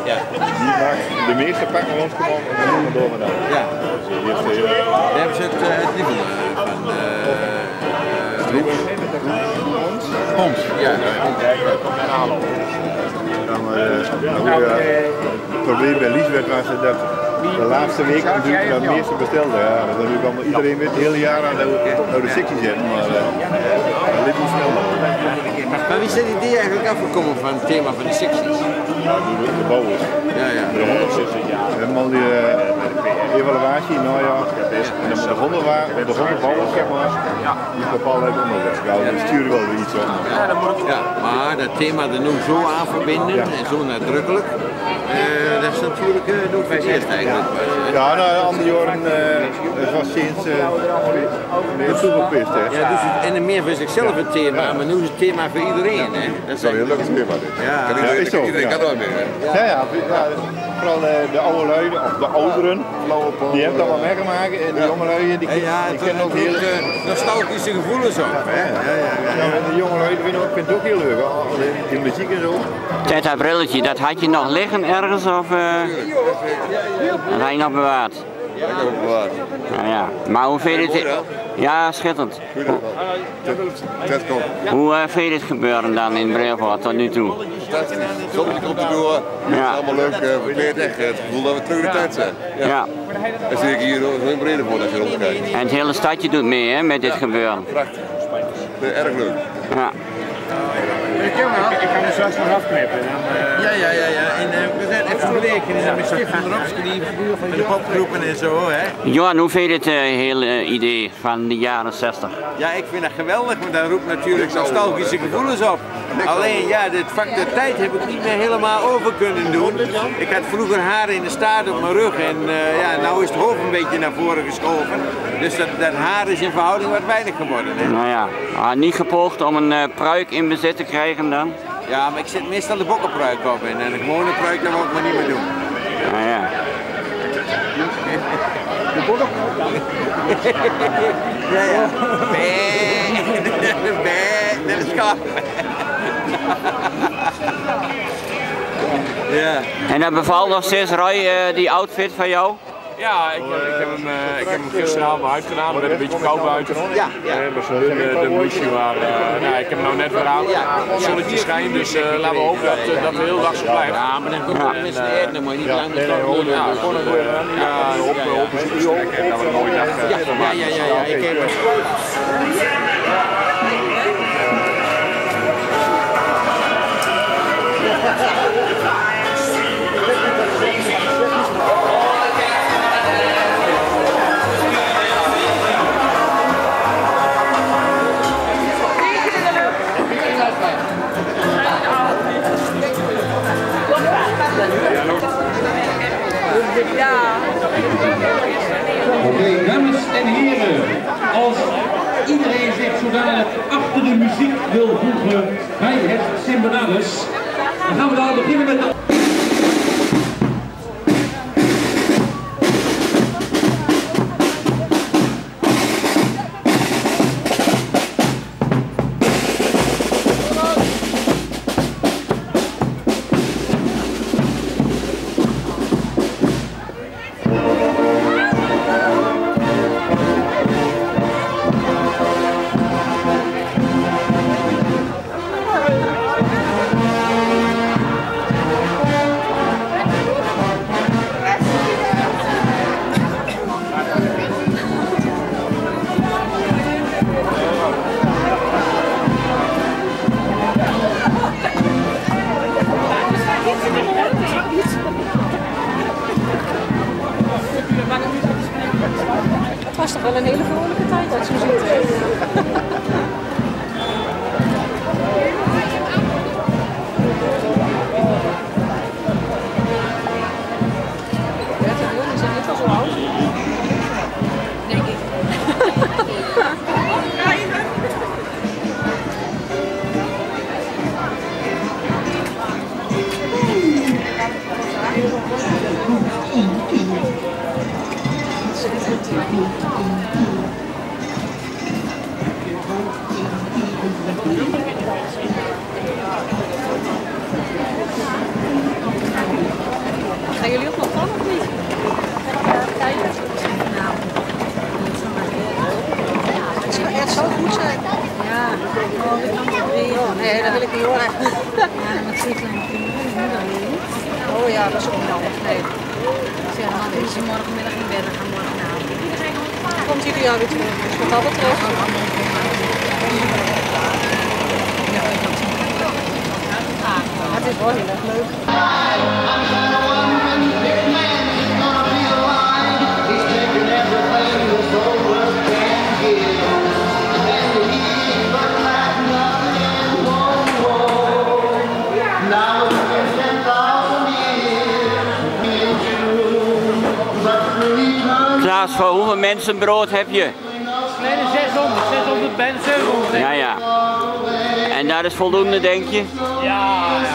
Ja. Die maakt de meeste pakken rond komen en dan door we naar. Ja. Daar hebben ze het niveau van Homs. Ja. Het probleem bij Liesbeth was dat de laatste week natuurlijk dat het meeste bestelde. Ja, dat natuurlijk allemaal iedereen weet het hele jaar aan de sectie zetten, maar dat liep niet snel. Maar wie is het idee eigenlijk afgekomen van het thema van de secties? Ja, de bouwers. Ja, ja. De 160 jaar. We hebben al die evaluatie, nou ja, de hondenbouwers, zeg maar, die bepalen het onderweg. Ja, die sturen wel weer iets op. Ja, maar dat thema er nu zo aan verbinden en zo nadrukkelijk, dat is natuurlijk nog verkeerd eigenlijk. Ja, nou, andere jaren, het was sinds meer toegepast. Ja, dus en meer voor zichzelf het thema, maar nu is het thema voor iedereen. Hè? Dat is een heel leuk thema dit. Ja, is zo. Iedereen kan er mee. Ja, vooral de oude lui, of de ouderen, die hebben dat wel meegemaakt en de jonge lui, die kennen ook heel nostalgische gevoelens op. Ja, de jonge lui vinden ook, het ook heel leuk, die muziek en zo. Dat brilletje, dat had je nog liggen ergens of dat had je nog bewaard? Ja, ik heb het bewaard. Nou ja, maar hoe vind je het? Ja, schitterend. Hoe vind je dit gebeuren dan in Brevoort tot nu toe? Fantastisch. Zonnetje komt erdoor. Het is allemaal leuk verkleed echt. Het gevoel dat we terug in de tijd zijn. Ja. En zie ik hier in Brevoort als je rondkijkt. En het hele stadje doet mee hè, met dit gebeuren. Prachtig. Erg leuk. Ja. Ik kan er straks nog afknippen. Ja. En we zijn even vergeleken met Stefan Ropski van de popgroepen en zo. Hè. Johan, hoe vind je het hele idee van de jaren 60? Ja, ik vind dat geweldig, maar dat roept natuurlijk nostalgische gevoelens op. Alleen ja, dit vak de tijd heb ik niet meer helemaal over kunnen doen. Ik had vroeger haren in de staart op mijn rug en nou is het hoofd een beetje naar voren geschoven. Dus dat haar is in verhouding wat weinig geworden. Hè. Nou ja, niet gepoogd om een pruik in bezit te krijgen dan? Ja, maar ik zet meestal de bokkenpruik op en de gewone pruik dat wil ik maar niet meer doen. Nou ja. De bokkenpruik? Ja. Dat is gaaf. Ja. En dat bevalt nog steeds, Roy, die outfit van jou? Ja, ik heb hem gisteravond uitgedaan met een beetje kou buiten. Ja. De munitie waar, ik heb hem nou net weer aan. Het zonnetje schijnt, dus laten we hopen dat de hele dag zo blijft. Ja, maar dan kunnen we met z'n eten, dan moet je niet lang met gewoon een goede op bezoek en dan een mooie dag. Ja, ik heb het. Oké, dames en heren, als iedereen zich zodanig achter de muziek wil voegen bij het Cymbadales, dan gaan we daar beginnen met de... Het was toch wel een hele vrolijke tijd als je ziet. Ja, dan is hij morgenmiddag in bed en gaan morgenavond. Komt ieder jaar weer terug. Dus wat dat betreft. Het is wel heel erg leuk. Klaas, voor hoeveel mensen brood heb je? Kleine 600 mensen. Ja, ja. En dat is voldoende, denk je? Ja.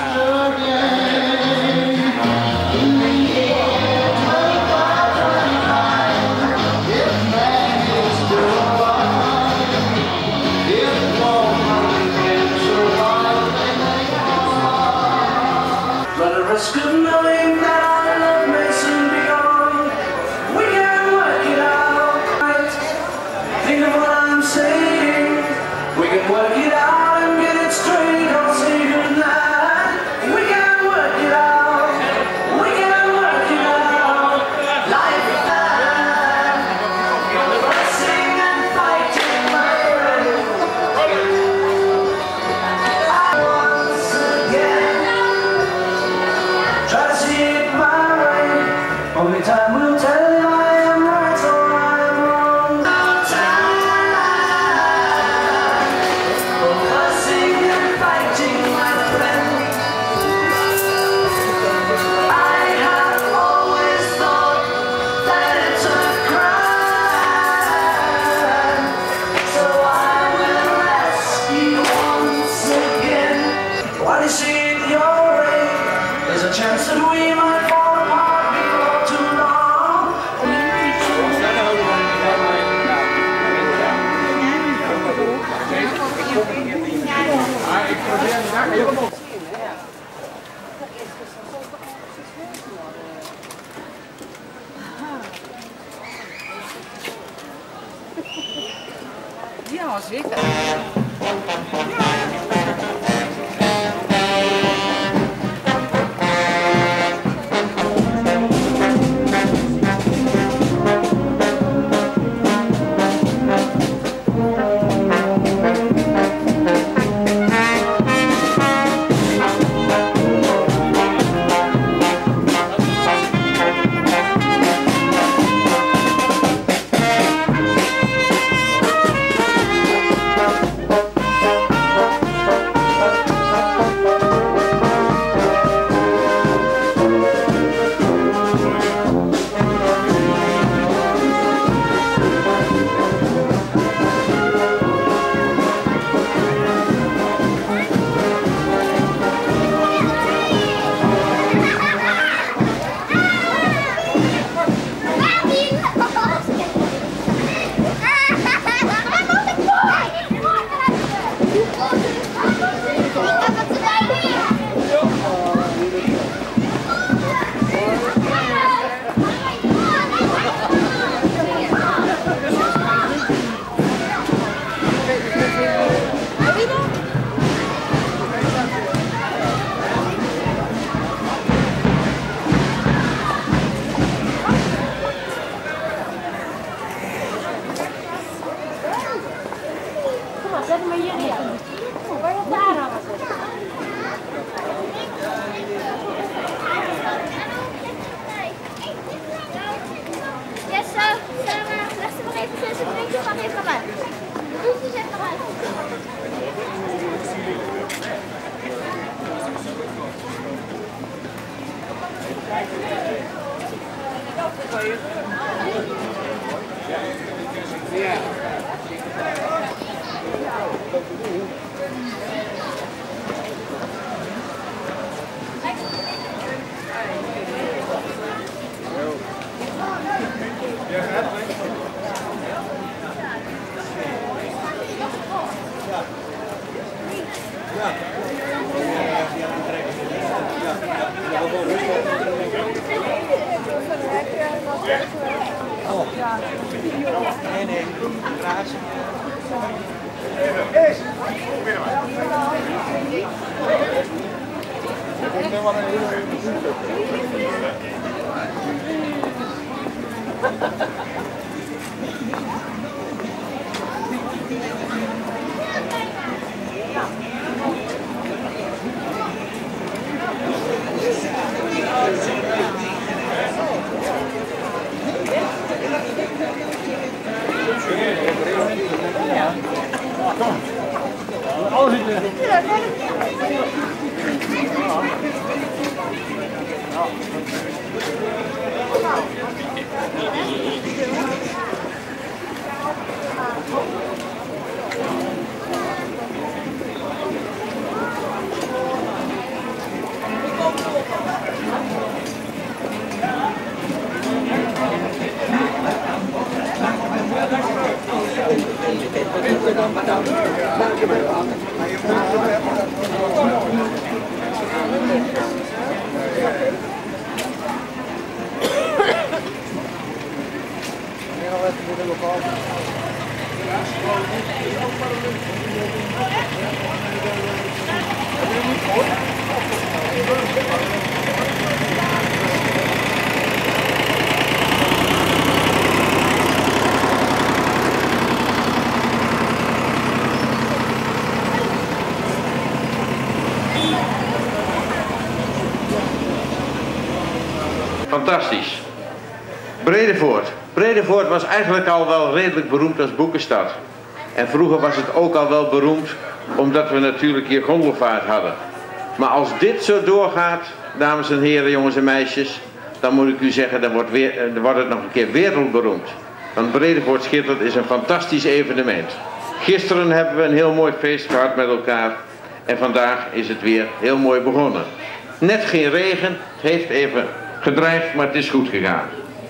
Ja, zeker. Zet hem maar hier neer. Waar je daar hangen zitten. Jesse, leg ze maar even tussen. Drinkje van even naar buiten. Doe ze zet eruit. Ja. Nee, graag. Fantastisch. Bredevoort. Bredevoort was eigenlijk al wel redelijk beroemd als boekenstad. En vroeger was het ook al wel beroemd omdat we natuurlijk hier gondelvaart hadden. Maar als dit zo doorgaat, dames en heren, jongens en meisjes, dan moet ik u zeggen, dan wordt het nog een keer wereldberoemd. Want Bredevoort Schittert is een fantastisch evenement. Gisteren hebben we een heel mooi feest gehad met elkaar en vandaag is het weer heel mooi begonnen. Net geen regen, het heeft even gedreigd, maar het is goed gegaan.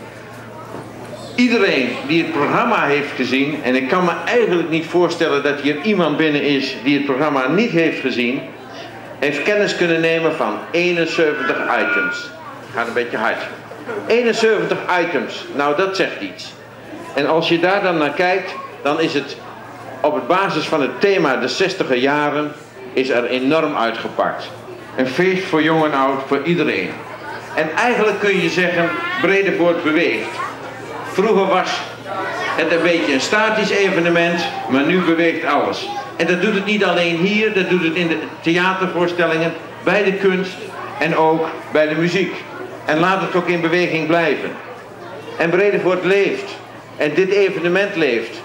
Iedereen die het programma heeft gezien, en ik kan me eigenlijk niet voorstellen dat hier iemand binnen is die het programma niet heeft gezien, heeft kennis kunnen nemen van 71 items. Gaat een beetje hard. 71 items, nou dat zegt iets. En als je daar dan naar kijkt, dan is het op basis van het thema de 60er jaren, is er enorm uitgepakt. Een feest voor jong en oud, voor iedereen. En eigenlijk kun je zeggen, Bredevoort beweegt. Vroeger was het een beetje een statisch evenement, maar nu beweegt alles. En dat doet het niet alleen hier, dat doet het in de theatervoorstellingen, bij de kunst en ook bij de muziek. En laat het ook in beweging blijven. En Bredevoort leeft. En dit evenement leeft.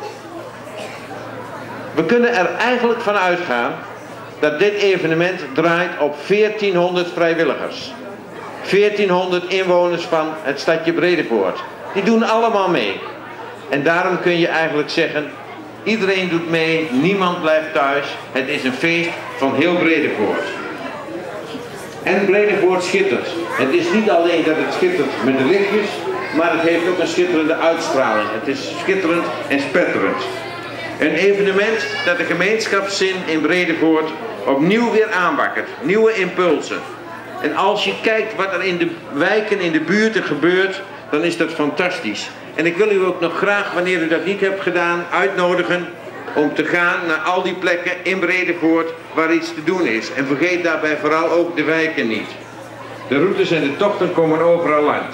We kunnen er eigenlijk van uitgaan dat dit evenement draait op 1400 vrijwilligers. 1400 inwoners van het stadje Bredevoort. Die doen allemaal mee. En daarom kun je eigenlijk zeggen, iedereen doet mee, niemand blijft thuis. Het is een feest van heel Bredevoort. En Bredevoort schittert. Het is niet alleen dat het schittert met de lichtjes, maar het heeft ook een schitterende uitstraling. Het is schitterend en spetterend. Een evenement dat de gemeenschapszin in Bredevoort opnieuw weer aanwakkert. Nieuwe impulsen. En als je kijkt wat er in de wijken, in de buurten gebeurt, dan is dat fantastisch. En ik wil u ook nog graag, wanneer u dat niet hebt gedaan, uitnodigen om te gaan naar al die plekken in Bredevoort waar iets te doen is. En vergeet daarbij vooral ook de wijken niet. De routes en de tochten komen overal langs.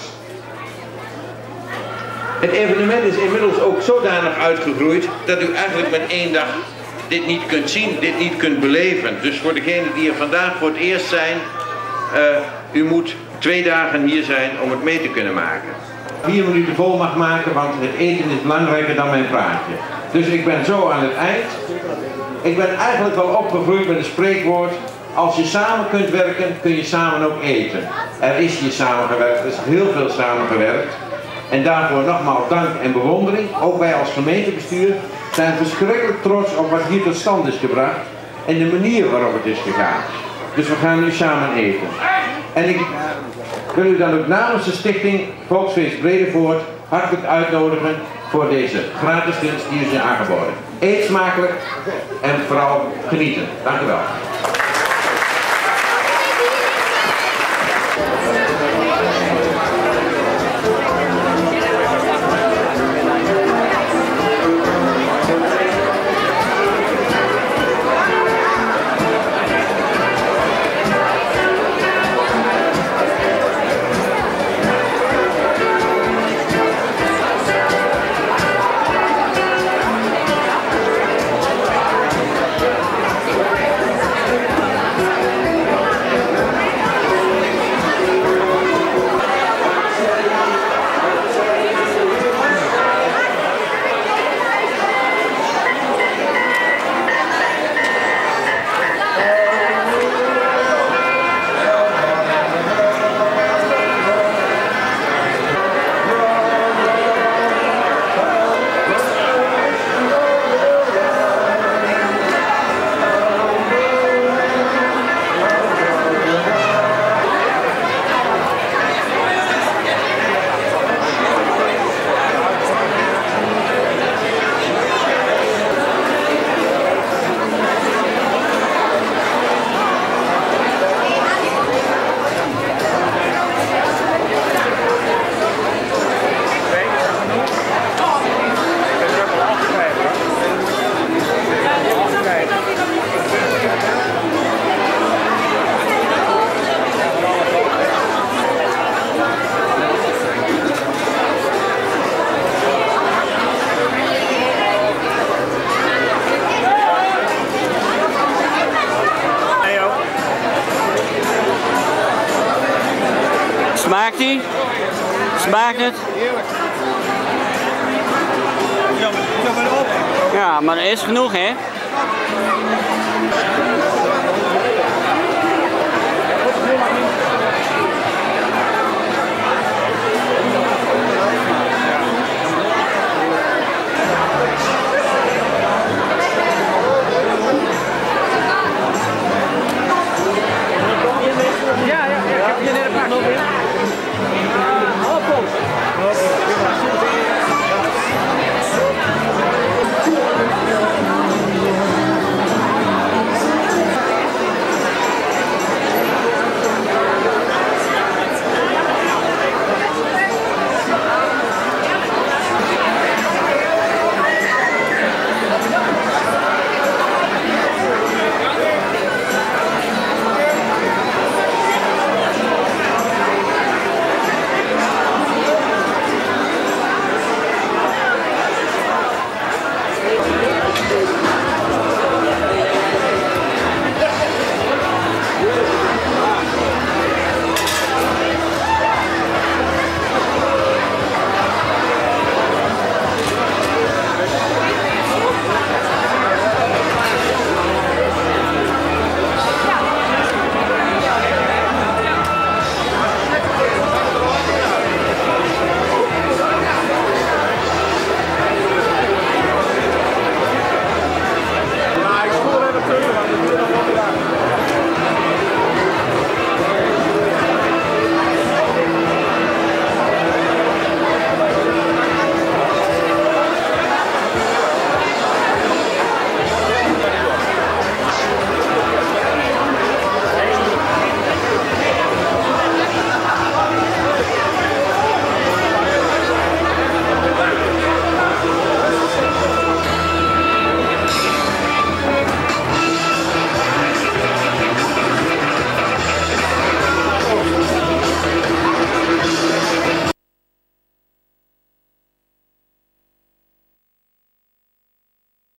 Het evenement is inmiddels ook zodanig uitgegroeid dat u eigenlijk met één dag dit niet kunt zien, dit niet kunt beleven. Dus voor degenen die er vandaag voor het eerst zijn, u moet 2 dagen hier zijn om het mee te kunnen maken. 4 minuten vol mag maken, want het eten is belangrijker dan mijn praatje. Dus ik ben zo aan het eind. Ik ben eigenlijk wel opgegroeid met een spreekwoord. Als je samen kunt werken, kun je samen ook eten. Er is hier samengewerkt, er is heel veel samengewerkt. En daarvoor nogmaals dank en bewondering. Ook wij als gemeentebestuur zijn verschrikkelijk trots op wat hier tot stand is gebracht. En de manier waarop het is gegaan. Dus we gaan nu samen eten. En ik wil u dan ook namens de stichting Volksfeest Bredevoort hartelijk uitnodigen voor deze gratis dienst die u is aangeboden. Eet smakelijk en vooral genieten. Dank u wel. Smaakt die? Smaakt het? Ja, maar er is genoeg, hè?